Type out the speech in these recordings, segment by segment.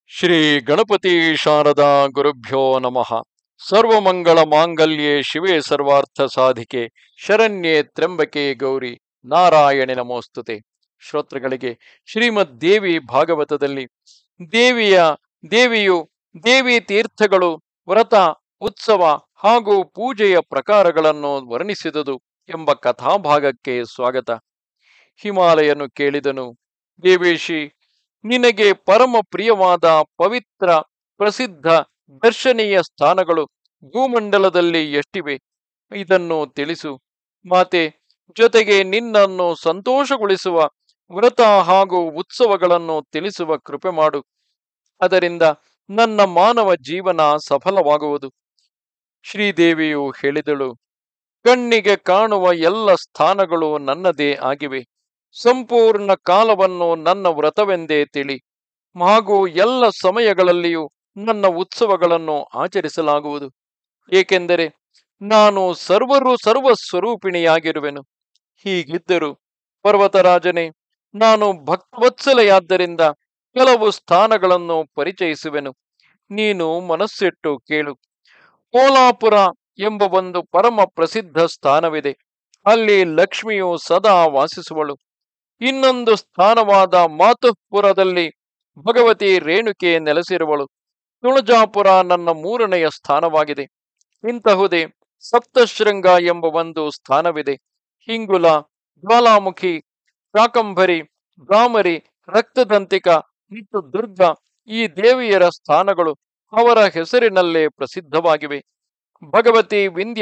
ಶ್ರೀ ಗಣಪತಿ ಶಾರದಾ ಗುರುಭ್ಯೋ ನಮಃ. ಸರ್ವಮಂಗಳ ಮಾಂಗಲ್ಯೆ ಶಿವೆ ಸರ್ವಾರ್ಥ ಸಾಧಿಕೆ ಶರಣ್ಯೆ ತ್ರ್ಯಂಬಕೆ ಗೌರಿ ನಾರಾಯಣಿ ನಮೋಸ್ತುತೆ. ಶ್ರೋತೃಗಳಿಗೆ ಶ್ರೀಮದ್ ದೇವಿ ಭಾಗವತದಲ್ಲಿ ದೇವಿಯು ದೇವಿ ತೀರ್ಥಗಳು, ವ್ರತ, ಉತ್ಸವ ಹಾಗೂ ಪೂಜೆಯ ಪ್ರಕಾರಗಳನ್ನು ವರ್ಣಿಸಿದುದು ಎಂಬ ಕಥಾಭಾಗಕ್ಕೆ ಸ್ವಾಗತ. ಹಿಮಾಲಯನು ಕೇಳಿದನು, ದೇವೇಶಿ, ನಿನಗೆ ಪರಮ ಪ್ರಿಯವಾದ ಪವಿತ್ರ ಪ್ರಸಿದ್ಧ ದರ್ಶನೀಯ ಸ್ಥಾನಗಳು ಭೂಮಂಡಲದಲ್ಲಿ ಎಷ್ಟಿವೆ? ಇದನ್ನು ತಿಳಿಸು ಮಾತೆ. ಜೊತೆಗೆ ನಿನ್ನನ್ನು ಸಂತೋಷಗೊಳಿಸುವ ವ್ರತ ಹಾಗೂ ಉತ್ಸವಗಳನ್ನು ತಿಳಿಸುವ ಕೃಪೆ ಮಾಡು. ಅದರಿಂದ ನನ್ನ ಮಾನವ ಜೀವನ ಸಫಲವಾಗುವುದು. ಶ್ರೀದೇವಿಯು ಹೇಳಿದಳು, ಕಣ್ಣಿಗೆ ಕಾಣುವ ಎಲ್ಲ ಸ್ಥಾನಗಳು ನನ್ನದೇ ಆಗಿವೆ. ಸಂಪೂರ್ಣ ಕಾಲವನ್ನು ನನ್ನ ವ್ರತವೆಂದೇ ತಿಳಿ, ಹಾಗೂ ಎಲ್ಲ ಸಮಯಗಳಲ್ಲಿಯೂ ನನ್ನ ಉತ್ಸವಗಳನ್ನು ಆಚರಿಸಲಾಗುವುದು. ಏಕೆಂದರೆ ನಾನು ಸರ್ವಸ್ವರೂಪಿಣಿಯಾಗಿರುವೆನು. ಹೀಗಿದ್ದರೂ ಪರ್ವತರಾಜನೇ, ನಾನು ಭಕ್ತವತ್ಸಲೆಯಾದ್ದರಿಂದ ಕೆಲವು ಸ್ಥಾನಗಳನ್ನು ಪರಿಚಯಿಸುವೆನು. ನೀನು ಮನಸ್ಸಿಟ್ಟು ಕೇಳು. ಕೋಲಾಪುರ ಎಂಬ ಒಂದು ಪರಮ ಪ್ರಸಿದ್ಧ ಸ್ಥಾನವಿದೆ. ಅಲ್ಲಿ ಲಕ್ಷ್ಮಿಯು ಸದಾ ವಾಸಿಸುವಳು. ಇನ್ನೊಂದು ಸ್ಥಾನವಾದ ಮಾತುಪುರದಲ್ಲಿ ಭಗವತಿ ರೇಣುಕೆ ನೆಲೆಸಿರುವಳು. ತುಳಜಾಪುರ ನನ್ನ ಮೂರನೆಯ ಸ್ಥಾನವಾಗಿದೆ. ಇಂತಹುದೇ ಸಪ್ತಶೃಂಗ ಎಂಬ ಒಂದು ಸ್ಥಾನವಿದೆ. ಹಿಂಗುಲ, ಜ್ವಾಲಾಮುಖಿ, ಶಾಕಂಭರಿ, ಬ್ರಾಹ್ಮರಿ, ರಕ್ತದಂತಿಕ ಮತ್ತು ದುರ್ಗ ಈ ದೇವಿಯರ ಸ್ಥಾನಗಳು ಅವರ ಹೆಸರಿನಲ್ಲೇ ಪ್ರಸಿದ್ಧವಾಗಿವೆ. ಭಗವತಿ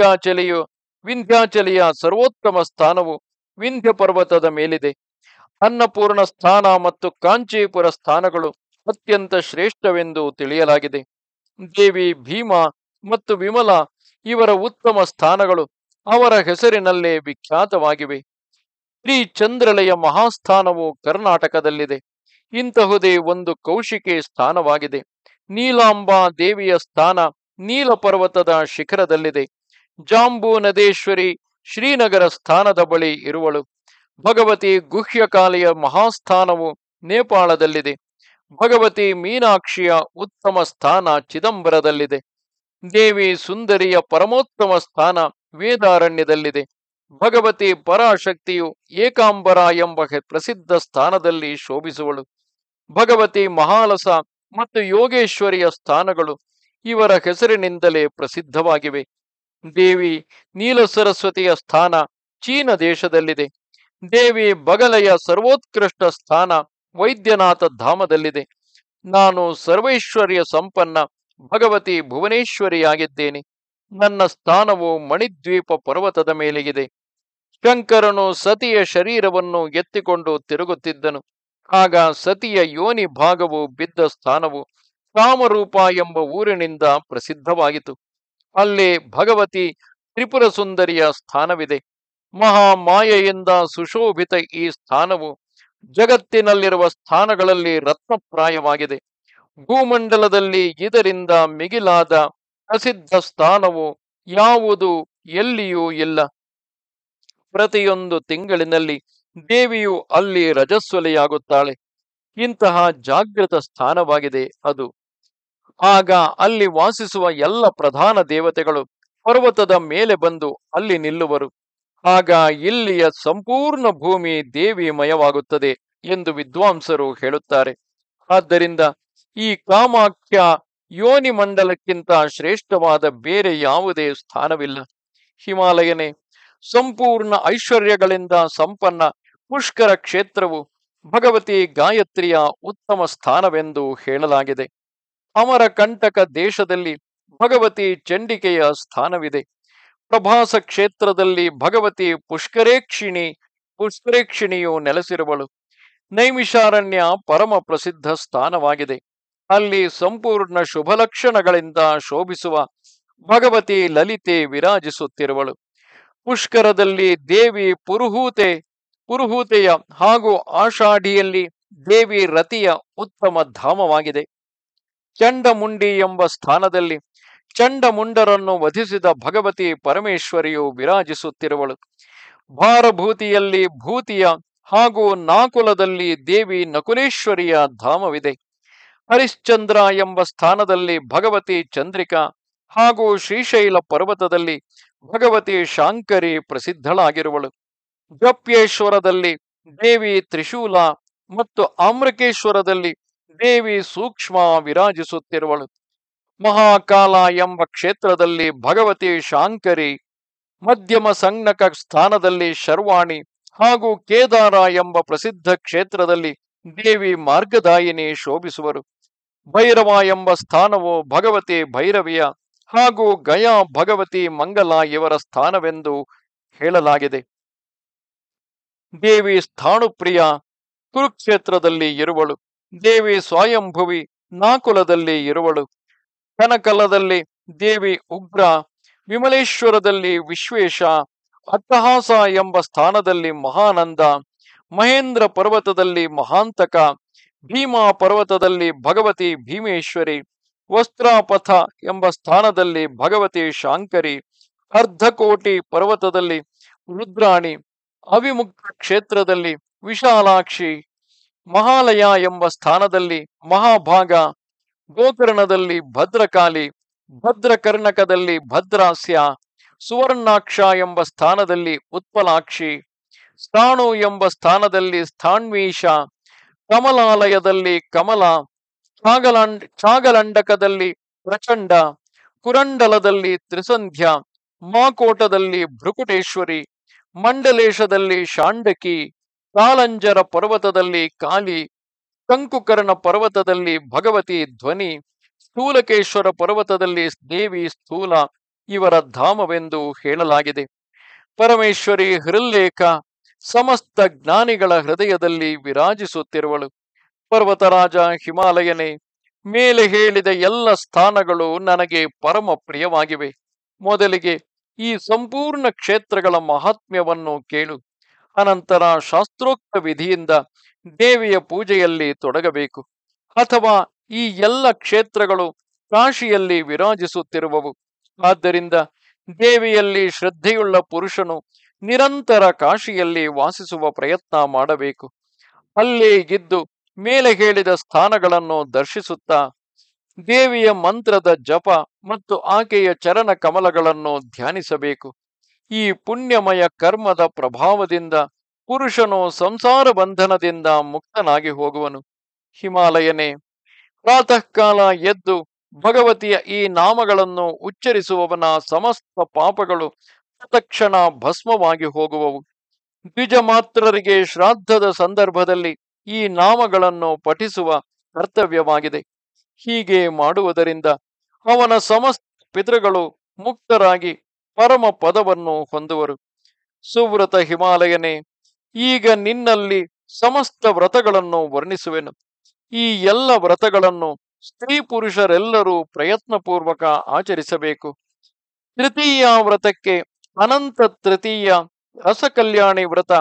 ವಿಂಧ್ಯಾಚಲಿಯ ಸರ್ವೋತ್ತಮ ಸ್ಥಾನವು ವಿಂಧ್ಯ ಪರ್ವತದ ಮೇಲಿದೆ. ಅನ್ನಪೂರ್ಣ ಸ್ಥಾನ ಮತ್ತು ಕಾಂಚೀಪುರ ಸ್ಥಾನಗಳು ಅತ್ಯಂತ ಶ್ರೇಷ್ಠವೆಂದು ತಿಳಿಯಲಾಗಿದೆ. ದೇವಿ ಭೀಮ ಮತ್ತು ವಿಮಲ ಇವರ ಉತ್ತಮ ಸ್ಥಾನಗಳು ಅವರ ಹೆಸರಿನಲ್ಲೇ ವಿಖ್ಯಾತವಾಗಿವೆ. ಶ್ರೀ ಚಂದ್ರಲೆಯ ಮಹಾಸ್ಥಾನವು ಕರ್ನಾಟಕದಲ್ಲಿದೆ. ಇಂತಹುದೇ ಒಂದು ಕೌಶಿಕಿ ಸ್ಥಾನವಾಗಿದೆ. ನೀಲಾಂಬಾ ದೇವಿಯ ಸ್ಥಾನ ನೀಲ ಪರ್ವತದ ಶಿಖರದಲ್ಲಿದೆ. ಜಾಂಬೂ ನದೇಶ್ವರಿ ಶ್ರೀನಗರ ಸ್ಥಾನದ ಬಳಿ ಇರುವಳು. ಭಗವತಿ ಗುಹ್ಯಕಾಲಿಯ ಮಹಾಸ್ಥಾನವು ನೇಪಾಳದಲ್ಲಿದೆ. ಭಗವತಿ ಮೀನಾಕ್ಷಿಯ ಉತ್ತಮ ಸ್ಥಾನ ಚಿದಂಬರದಲ್ಲಿದೆ. ದೇವಿ ಸುಂದರಿಯ ಪರಮೋತ್ತಮ ಸ್ಥಾನ ವೇದಾರಣ್ಯದಲ್ಲಿದೆ. ಭಗವತಿ ಪರಾಶಕ್ತಿಯು ಏಕಾಂಬರ ಎಂಬ ಪ್ರಸಿದ್ಧ ಸ್ಥಾನದಲ್ಲಿ ಶೋಭಿಸುವಳು. ಭಗವತಿ ಮಹಾಲಸ ಮತ್ತು ಯೋಗೇಶ್ವರಿಯ ಸ್ಥಾನಗಳು ಇವರ ಹೆಸರಿನಿಂದಲೇ ಪ್ರಸಿದ್ಧವಾಗಿವೆ. ದೇವಿ ನೀಲ ಸರಸ್ವತಿಯ ಸ್ಥಾನ ಚೀನ ದೇಶದಲ್ಲಿದೆ. ದೇವಿ ಬಗಲೆಯ ಸರ್ವೋತ್ಕೃಷ್ಟ ಸ್ಥಾನ ವೈದ್ಯನಾಥ ಧಾಮದಲ್ಲಿದೆ. ನಾನು ಸರ್ವೈಶ್ವರ್ಯ ಸಂಪನ್ನ ಭಗವತಿ ಭುವನೇಶ್ವರಿಯಾಗಿದ್ದೇನೆ. ನನ್ನ ಸ್ಥಾನವು ಮಣಿದ್ವೀಪ ಪರ್ವತದ ಮೇಲೆಗಿದೆ. ಶಂಕರನು ಸತಿಯ ಶರೀರವನ್ನು ಎತ್ತಿಕೊಂಡು ತಿರುಗುತ್ತಿದ್ದನು. ಆಗ ಸತಿಯ ಯೋನಿ ಭಾಗವು ಬಿದ್ದ ಸ್ಥಾನವು ಕಾಮರೂಪ ಎಂಬ ಊರಿನಿಂದ ಪ್ರಸಿದ್ಧವಾಯಿತು. ಅಲ್ಲಿ ಭಗವತಿ ತ್ರಿಪುರ ಸುಂದರಿಯ ಸ್ಥಾನವಿದೆ. ಮಹಾಮಾಯೆಯಿಂದ ಸುಶೋಭಿತ ಈ ಸ್ಥಾನವು ಜಗತ್ತಿನಲ್ಲಿರುವ ಸ್ಥಾನಗಳಲ್ಲಿ ರತ್ನಪ್ರಾಯವಾಗಿದೆ. ಭೂಮಂಡಲದಲ್ಲಿ ಇದರಿಂದ ಮಿಗಿಲಾದ ಪ್ರಸಿದ್ಧ ಸ್ಥಾನವು ಯಾವುದು ಎಲ್ಲಿಯೂ ಇಲ್ಲ. ಪ್ರತಿಯೊಂದು ತಿಂಗಳಿನಲ್ಲಿ ದೇವಿಯು ಅಲ್ಲಿ ರಜಸ್ವಲೆಯಾಗುತ್ತಾಳೆ. ಇಂತಹ ಜಾಗೃತ ಸ್ಥಾನವಾಗಿದೆ ಅದು. ಆಗ ಅಲ್ಲಿ ವಾಸಿಸುವ ಎಲ್ಲ ಪ್ರಧಾನ ದೇವತೆಗಳು ಪರ್ವತದ ಮೇಲೆ ಬಂದು ಅಲ್ಲಿ ನಿಲ್ಲುವರು. ಆಗ ಇಲ್ಲಿಯ ಸಂಪೂರ್ಣ ಭೂಮಿ ದೇವಿಮಯವಾಗುತ್ತದೆ ಎಂದು ವಿದ್ವಾಂಸರು ಹೇಳುತ್ತಾರೆ. ಆದ್ದರಿಂದ ಈ ಕಾಮಾಖ್ಯ ಯೋನಿ ಮಂಡಲಕ್ಕಿಂತ ಶ್ರೇಷ್ಠವಾದ ಬೇರೆ ಯಾವುದೇ ಸ್ಥಾನವಿಲ್ಲ. ಹಿಮಾಲಯನೇ, ಸಂಪೂರ್ಣ ಐಶ್ವರ್ಯಗಳಿಂದ ಸಂಪನ್ನ ಪುಷ್ಕರ ಕ್ಷೇತ್ರವು ಭಗವತಿ ಗಾಯತ್ರಿಯ ಉತ್ತಮ ಸ್ಥಾನವೆಂದು ಹೇಳಲಾಗಿದೆ. ಅಮರಕಂಟಕ ದೇಶದಲ್ಲಿ ಭಗವತಿ ಚಂಡಿಕೆಯ ಸ್ಥಾನವಿದೆ. ಪ್ರಭಾಸ ಕ್ಷೇತ್ರದಲ್ಲಿ ಭಗವತಿ ಪುಷ್ಕರೇಕ್ಷಿಣಿಯು ನೆಲೆಸಿರುವಳು. ನೈಮಿಷಾರಣ್ಯ ಪರಮ ಪ್ರಸಿದ್ಧ ಸ್ಥಾನವಾಗಿದೆ. ಅಲ್ಲಿ ಸಂಪೂರ್ಣ ಶುಭಲಕ್ಷಣಗಳಿಂದ ಶೋಭಿಸುವ ಭಗವತಿ ಲಲಿತೆ ವಿರಾಜಿಸುತ್ತಿರುವಳು. ಪುಷ್ಕರದಲ್ಲಿ ದೇವಿ ಪುರುಹೂತೆಯ ಹಾಗೂ ಆಷಾಢಿಯಲ್ಲಿ ದೇವಿ ರತಿಯ ಉತ್ತಮ ಧಾಮವಾಗಿದೆ. ಚಂಡಮುಂಡಿ ಎಂಬ ಸ್ಥಾನದಲ್ಲಿ ಚಂಡಮುಂಡರನ್ನು ವಧಿಸಿದ ಭಗವತಿ ಪರಮೇಶ್ವರಿಯು ವಿರಾಜಿಸುತ್ತಿರುವಳು. ಭಾರಭೂತಿಯಲ್ಲಿ ಭೂತಿಯ ಹಾಗೂ ನಾಕುಲದಲ್ಲಿ ದೇವಿ ನಕುಲೇಶ್ವರಿಯ ಧಾಮವಿದೆ. ಹರಿಶ್ಚಂದ್ರ ಎಂಬ ಸ್ಥಾನದಲ್ಲಿ ಭಗವತಿ ಚಂದ್ರಿಕಾ ಹಾಗೂ ಶ್ರೀಶೈಲ ಪರ್ವತದಲ್ಲಿ ಭಗವತಿ ಶಾಂಕರಿ ಪ್ರಸಿದ್ಧಳಾಗಿರುವಳು. ಗಪ್ಯೇಶ್ವರದಲ್ಲಿ ದೇವಿ ತ್ರಿಶೂಲ ಮತ್ತು ಆಮ್ರಕೇಶ್ವರದಲ್ಲಿ ದೇವಿ ಸೂಕ್ಷ್ಮ ವಿರಾಜಿಸುತ್ತಿರುವಳು. ಮಹಾಕಾಲ ಎಂಬ ಕ್ಷೇತ್ರದಲ್ಲಿ ಭಗವತಿ ಶಾಂಕರಿ, ಮಧ್ಯಮ ಸಂಜ್ಞಕ ಸ್ಥಾನದಲ್ಲಿ ಶರ್ವಾಣಿ ಹಾಗೂ ಕೇದಾರ ಎಂಬ ಪ್ರಸಿದ್ಧ ಕ್ಷೇತ್ರದಲ್ಲಿ ದೇವಿ ಮಾರ್ಗದಾಯಿನಿ ಶೋಭಿಸುವರು. ಭೈರವ ಎಂಬ ಸ್ಥಾನವು ಭಗವತಿ ಭೈರವಿಯ ಹಾಗೂ ಗಯಾ ಭಗವತಿ ಮಂಗಲ ಇವರ ಸ್ಥಾನವೆಂದು ಹೇಳಲಾಗಿದೆ. ದೇವಿ ಸ್ಥಾಣುಪ್ರಿಯ ಕುರುಕ್ಷೇತ್ರದಲ್ಲಿ ಇರುವಳು. ದೇವಿ ಸ್ವಯಂಭುವಿ ನಾಕುಲದಲ್ಲಿ ಇರುವಳು. ಕನಕಲದಲ್ಲಿ ದೇವಿ ಉಗ್ರ, ವಿಮಲೇಶ್ವರದಲ್ಲಿ ವಿಶ್ವೇಶ, ಅಟ್ಟಹಾಸ ಎಂಬ ಸ್ಥಾನದಲ್ಲಿ ಮಹಾನಂದ, ಮಹೇಂದ್ರ ಪರ್ವತದಲ್ಲಿ ಮಹಾಂತಕ, ಭೀಮಾ ಪರ್ವತದಲ್ಲಿ ಭಗವತಿ ಭೀಮೇಶ್ವರಿ, ವಸ್ತ್ರಾಪಥ ಎಂಬ ಸ್ಥಾನದಲ್ಲಿ ಭಗವತಿ ಶಾಂಕರಿ, ಅರ್ಧಕೋಟಿ ಪರ್ವತದಲ್ಲಿ ರುದ್ರಾಣಿ, ಅವಿಮುಕ್ತ ಕ್ಷೇತ್ರದಲ್ಲಿ ವಿಶಾಲಾಕ್ಷಿ, ಮಹಾಲಯ ಎಂಬ ಸ್ಥಾನದಲ್ಲಿ ಮಹಾಭಾಗ, ಗೋಕರ್ಣದಲ್ಲಿ ಭದ್ರಕಾಳಿ, ಭದ್ರಕರ್ಣಕದಲ್ಲಿ ಭದ್ರಾಸ್ಯ, ಸುವರ್ಣಾಕ್ಷ ಎಂಬ ಸ್ಥಾನದಲ್ಲಿ ಉತ್ಪಲಾಕ್ಷಿ, ಸ್ಥಾಣು ಎಂಬ ಸ್ಥಾನದಲ್ಲಿ ಸ್ಥಾಣ್ವೀಶ, ಕಮಲಾಲಯದಲ್ಲಿ ಕಮಲ, ಚಾಗಲಂಡಕದಲ್ಲಿ ಪ್ರಚಂಡ, ಕುರಂಡಲದಲ್ಲಿ ತ್ರಿಸಂಧ್ಯ, ಮಾಕೋಟದಲ್ಲಿ ಭೃಕುಟೇಶ್ವರಿ, ಮಂಡಲೇಶದಲ್ಲಿ ಶಾಂಡಕಿ, ಕಾಲಂಜರ ಪರ್ವತದಲ್ಲಿ ಕಾಲಿ, ಕಂಕುಕರ್ಣ ಪರ್ವತದಲ್ಲಿ ಭಗವತಿ ಧ್ವನಿ, ಸ್ಥೂಲಕೇಶ್ವರ ಪರ್ವತದಲ್ಲಿ ದೇವಿ ಸ್ಥೂಲ ಇವರ ಧಾಮವೆಂದು ಹೇಳಲಾಗಿದೆ. ಪರಮೇಶ್ವರಿ ಹೃಲ್ಲೇಖ ಸಮಸ್ತ ಜ್ಞಾನಿಗಳ ಹೃದಯದಲ್ಲಿ ವಿರಾಜಿಸುತ್ತಿರುವಳು. ಪರ್ವತರಾಜ ಹಿಮಾಲಯನೇ, ಮೇಲೆ ಹೇಳಿದ ಎಲ್ಲ ಸ್ಥಾನಗಳು ನನಗೆ ಪರಮ ಪ್ರಿಯವಾಗಿವೆ. ಮೊದಲಿಗೆ ಈ ಸಂಪೂರ್ಣ ಕ್ಷೇತ್ರಗಳ ಮಹಾತ್ಮ್ಯವನ್ನು ಕೇಳು. ಅನಂತರ ಶಾಸ್ತ್ರೋಕ್ತ ವಿಧಿಯಿಂದ ದೇವಿಯ ಪೂಜೆಯಲ್ಲಿ ತೊಡಗಬೇಕು. ಅಥವಾ ಈ ಎಲ್ಲ ಕ್ಷೇತ್ರಗಳು ಕಾಶಿಯಲ್ಲಿ ವಿರಾಜಿಸುತ್ತಿರುವವು. ಆದ್ದರಿಂದ ದೇವಿಯಲ್ಲಿ ಶ್ರದ್ಧೆಯುಳ್ಳ ಪುರುಷನು ನಿರಂತರ ಕಾಶಿಯಲ್ಲಿ ವಾಸಿಸುವ ಪ್ರಯತ್ನ ಮಾಡಬೇಕು. ಅಲ್ಲೇ ಇದ್ದು ಮೇಲೆ ಹೇಳಿದ ಸ್ಥಾನಗಳನ್ನು ದರ್ಶಿಸುತ್ತಾ ದೇವಿಯ ಮಂತ್ರದ ಜಪ ಮತ್ತು ಆಕೆಯ ಚರಣ ಕಮಲಗಳನ್ನು ಧ್ಯಾನಿಸಬೇಕು. ಈ ಪುಣ್ಯಮಯ ಕರ್ಮದ ಪ್ರಭಾವದಿಂದ ಪುರುಷನು ಸಂಸಾರ ಬಂಧನದಿಂದ ಮುಕ್ತನಾಗಿ ಹೋಗುವನು. ಹಿಮಾಲಯನೇ, ಪ್ರಾತಃ ಕಾಲ ಎದ್ದು ಭಗವತಿಯ ಈ ನಾಮಗಳನ್ನು ಉಚ್ಚರಿಸುವವನ ಸಮಸ್ತ ಪಾಪಗಳು ತತ್ಕ್ಷಣ ಭಸ್ಮವಾಗಿ ಹೋಗುವವು. ದ್ವಿಜ ಮಾತ್ರರಿಗೆ ಶ್ರಾದ್ದದ ಸಂದರ್ಭದಲ್ಲಿ ಈ ನಾಮಗಳನ್ನು ಪಠಿಸುವ ಕರ್ತವ್ಯವಾಗಿದೆ. ಹೀಗೆ ಮಾಡುವುದರಿಂದ ಅವನ ಸಮಸ್ತ ಪಿತೃಗಳು ಮುಕ್ತರಾಗಿ ಪರಮ ಪದವನ್ನು ಹೊಂದುವರು. ಸುವ್ರತ ಹಿಮಾಲಯನೇ, ಈಗ ನಿನ್ನಲ್ಲಿ ಸಮಸ್ತ ವ್ರತಗಳನ್ನು ವರ್ಣಿಸುವೆನು. ಈ ಎಲ್ಲ ವ್ರತಗಳನ್ನು ಸ್ತ್ರೀ ಪುರುಷರೆಲ್ಲರೂ ಪ್ರಯತ್ನಪೂರ್ವಕ ಆಚರಿಸಬೇಕು. ತೃತೀಯ ವ್ರತಕ್ಕೆ ಅನಂತ ತೃತೀಯ, ರಸಕಲ್ಯಾಣಿ ವ್ರತ,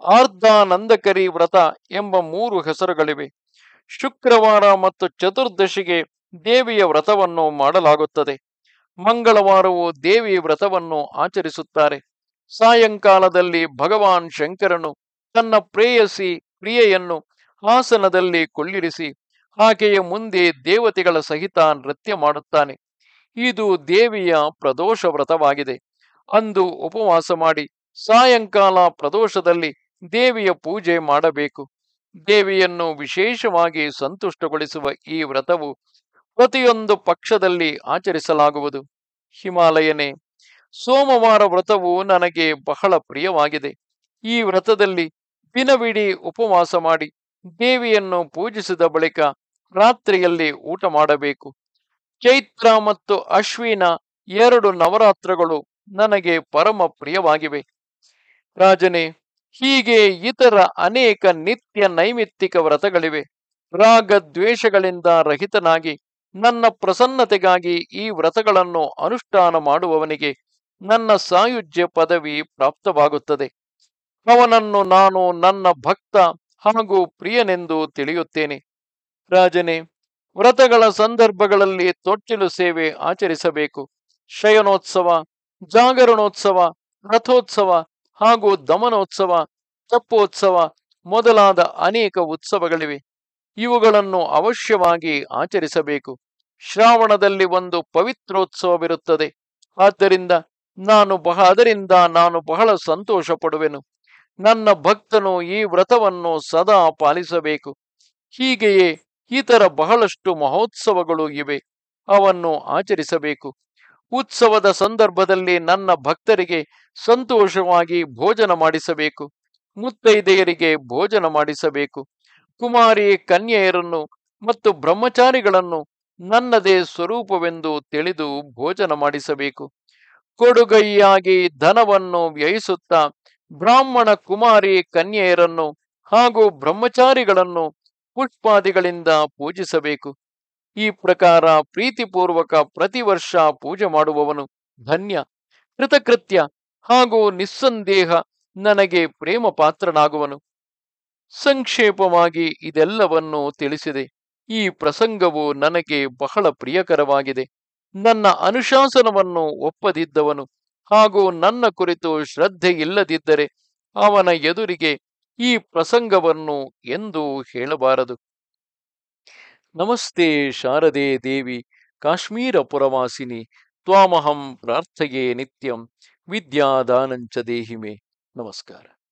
ಆರ್ಧಾನಂದಕರಿ ವ್ರತ ಎಂಬ 3 ಹೆಸರುಗಳಿವೆ. ಶುಕ್ರವಾರ ಮತ್ತು ಚತುರ್ದಶಿಗೆ ದೇವಿಯ ವ್ರತವನ್ನು ಮಾಡಲಾಗುತ್ತದೆ. ಮಂಗಳವಾರವೂ ದೇವಿ ವ್ರತವನ್ನು ಆಚರಿಸುತ್ತಾರೆ. ಸಾಯಂಕಾಲದಲ್ಲಿ ಭಗವಾನ್ ಶಂಕರನು ತನ್ನ ಪ್ರೇಯಸಿ ಪ್ರಿಯೆಯನ್ನು ಆಸನದಲ್ಲಿ ಕುಳ್ಳಿರಿಸಿ ಆಕೆಯ ಮುಂದೆ ದೇವತೆಗಳ ಸಹಿತ ನೃತ್ಯ ಮಾಡುತ್ತಾನೆ. ಇದು ದೇವಿಯ ಪ್ರದೋಷ ವ್ರತವಾಗಿದೆ. ಅಂದು ಉಪವಾಸ ಮಾಡಿ ಸಾಯಂಕಾಲ ಪ್ರದೋಷದಲ್ಲಿ ದೇವಿಯ ಪೂಜೆ ಮಾಡಬೇಕು. ದೇವಿಯನ್ನು ವಿಶೇಷವಾಗಿ ಸಂತುಷ್ಟಗೊಳಿಸುವ ಈ ವ್ರತವು ಪ್ರತಿಯೊಂದು ಪಕ್ಷದಲ್ಲಿ ಆಚರಿಸಲಾಗುವುದು. ಹಿಮಾಲಯನೇ, ಸೋಮವಾರ ವ್ರತವು ನನಗೆ ಬಹಳ ಪ್ರಿಯವಾಗಿದೆ. ಈ ವ್ರತದಲ್ಲಿ ದಿನವಿಡೀ ಉಪವಾಸ ಮಾಡಿ ದೇವಿಯನ್ನು ಪೂಜಿಸಿದ ಬಳಿಕ ರಾತ್ರಿಯಲ್ಲಿ ಊಟ ಮಾಡಬೇಕು. ಚೈತ್ರ ಮತ್ತು ಅಶ್ವಿನ 2 ನವರಾತ್ರಗಳು ನನಗೆ ಪರಮ ಪ್ರಿಯವಾಗಿವೆ. ರಾಜನೇ, ಹೀಗೆ ಇತರ ಅನೇಕ ನಿತ್ಯ ನೈಮಿತ್ತಿಕ ವ್ರತಗಳಿವೆ. ರಾಗ ದ್ವೇಷಗಳಿಂದ ರಹಿತನಾಗಿ ನನ್ನ ಪ್ರಸನ್ನತೆಗಾಗಿ ಈ ವ್ರತಗಳನ್ನು ಅನುಷ್ಠಾನ ಮಾಡುವವನಿಗೆ ನನ್ನ ಸಾಯುಜ್ಯ ಪದವಿ ಪ್ರಾಪ್ತವಾಗುತ್ತದೆ. ಅವನನ್ನು ನಾನು ನನ್ನ ಭಕ್ತ ಹಾಗೂ ಪ್ರಿಯನೆಂದು ತಿಳಿಯುತ್ತೇನೆ. ರಾಜನೇ, ವ್ರತಗಳ ಸಂದರ್ಭಗಳಲ್ಲಿ ತೊಟ್ಟಿಲು ಸೇವೆ ಆಚರಿಸಬೇಕು. ಶಯನೋತ್ಸವ, ಜಾಗರಣೋತ್ಸವ, ರಥೋತ್ಸವ ಹಾಗೂ ದಮನೋತ್ಸವ, ತೆಪ್ಪೋತ್ಸವ ಮೊದಲಾದ ಅನೇಕ ಉತ್ಸವಗಳಿವೆ. ಇವುಗಳನ್ನು ಅವಶ್ಯವಾಗಿ ಆಚರಿಸಬೇಕು. ಶ್ರಾವಣದಲ್ಲಿ ಒಂದು ಪವಿತ್ರೋತ್ಸವವಿರುತ್ತದೆ. ಆದ್ದರಿಂದ ಅದರಿಂದ ನಾನು ಬಹಳ ಸಂತೋಷ ಪಡುವೆನು. ನನ್ನ ಭಕ್ತನು ಈ ವ್ರತವನ್ನು ಸದಾ ಪಾಲಿಸಬೇಕು. ಹೀಗೆಯೇ ಇತರ ಬಹಳಷ್ಟು ಮಹೋತ್ಸವಗಳು ಇವೆ, ಅವನ್ನು ಆಚರಿಸಬೇಕು. ಉತ್ಸವದ ಸಂದರ್ಭದಲ್ಲಿ ನನ್ನ ಭಕ್ತರಿಗೆ ಸಂತೋಷವಾಗಿ ಭೋಜನ ಮಾಡಿಸಬೇಕು. ಮುತ್ತೈದೆಯರಿಗೆ ಭೋಜನ ಮಾಡಿಸಬೇಕು. ಕುಮಾರಿ ಕನ್ಯೆಯರನ್ನು ಮತ್ತು ಬ್ರಹ್ಮಚಾರಿಗಳನ್ನು ನನ್ನದೇ ಸ್ವರೂಪವೆಂದು ತಿಳಿದು ಭೋಜನ ಮಾಡಿಸಬೇಕು. ಕೊಡುಗೈಯಾಗಿ ಧನವನ್ನು ವ್ಯಯಿಸುತ್ತಾ ಬ್ರಾಹ್ಮಣ ಕುಮಾರಿ ಕನ್ಯೆಯರನ್ನು ಹಾಗೂ ಬ್ರಹ್ಮಚಾರಿಗಳನ್ನು ಪುಷ್ಪಾದಿಗಳಿಂದ ಪೂಜಿಸಬೇಕು. ಈ ಪ್ರಕಾರ ಪ್ರೀತಿಪೂರ್ವಕ ಪ್ರತಿ ವರ್ಷ ಪೂಜೆ ಮಾಡುವವನು ಧನ್ಯ, ಕೃತಕೃತ್ಯ ಹಾಗೂ ನಿಸ್ಸಂದೇಹ ನನಗೆ ಪ್ರೇಮ ಪಾತ್ರನಾಗುವನು. ಸಂಕ್ಷೇಪವಾಗಿ ಇದೆಲ್ಲವನ್ನೂ ತಿಳಿಸಿದೆ. ಈ ಪ್ರಸಂಗವು ನನಗೆ ಬಹಳ ಪ್ರಿಯಕರವಾಗಿದೆ. ನನ್ನ ಅನುಶಾಸನವನ್ನು ಒಪ್ಪದಿದ್ದವನು ಹಾಗೂ ನನ್ನ ಕುರಿತು ಶ್ರದ್ಧೆ ಇಲ್ಲದಿದ್ದರೆ ಅವನ ಎದುರಿಗೆ ಈ ಪ್ರಸಂಗವನ್ನು ಎಂದೂ ಹೇಳಬಾರದು. ನಮಸ್ತೆ ಶಾರದೆ ದೇವಿ ಕಾಶ್ಮೀರ ಪುರವಾಸಿನಿ ತ್ವಾಮಹಂ ಪ್ರಾರ್ಥಯೇ ನಿತ್ಯಂ ವಿದ್ಯಾದಾನಂಚ ದೇಹಿಮೆ. ನಮಸ್ಕಾರ.